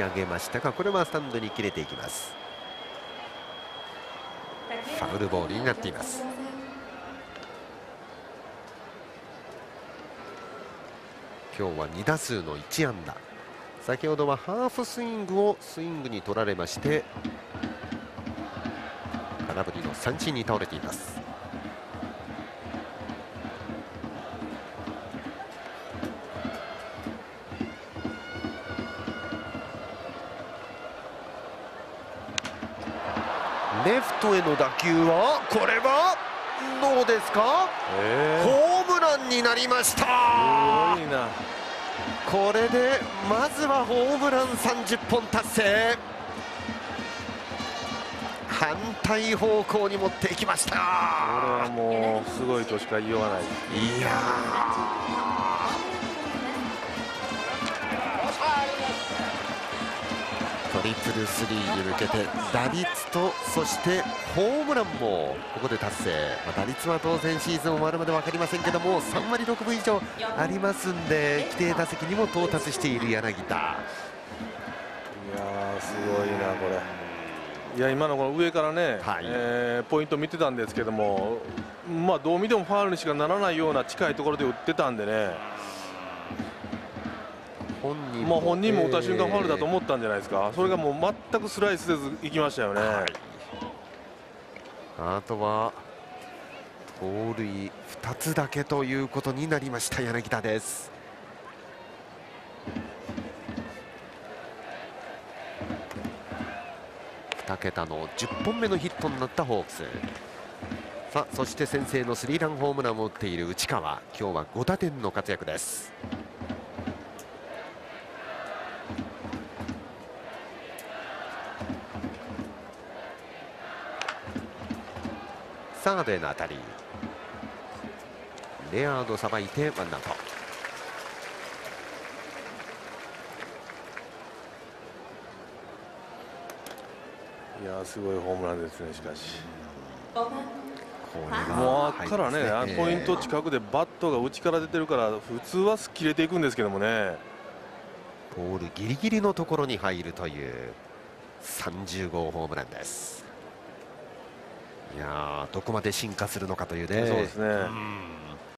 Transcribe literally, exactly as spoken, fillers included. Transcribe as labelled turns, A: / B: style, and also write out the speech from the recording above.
A: 上げましたが、これはスタンドに切れていきます。ファウルボールになっています。今日はに打数のいち安打。先ほどはハーフスイングをスイングに取られまして、空振りの三振に倒れています。レフトへの打球は、これはどうですか、えー、ホームランになりました。すごいな。これでまずはホームランさんじゅっぽん達成。反対方向に持っていきました。これ
B: はもうすごいとしか言いようがない。
A: いやトリプルスリーに向けて打率とそしてホームランもここで達成、まあ、打率は当然シーズン終わるまで分かりませんけどもさん割ろくぶ以上ありますんで、規定打席にも到達している柳田。いや
B: ーすごいなこれ。いや今のこの上からね、はい、えー、ポイント見てたんですけども、まあ、どう見てもファウルにしかならないような近いところで打ってたんでね、本人も、まあ、本人も打った瞬間ファウルだと思ったんじゃないですか。それがもう全くスライスせずいきましたよね。はい、
A: あとは盗塁ふたつだけということになりました柳田です。に桁のじゅっぽんめのヒットになったホークス。さあそして先制のスリーランホームランを打っている内川、今日はご打点の活躍です。サードへの当たり、レアードさばいてワンアウト。
B: いやすごいホームランですね。しかし
A: これ
B: もうあったらね、あのポイント近くでバットが内から出てるから普通は切れていくんですけどもね、
A: ポールギリギリのところに入るというさんじゅう号ホームランです。いやーどこまで進化するのかというね。
B: そうですね。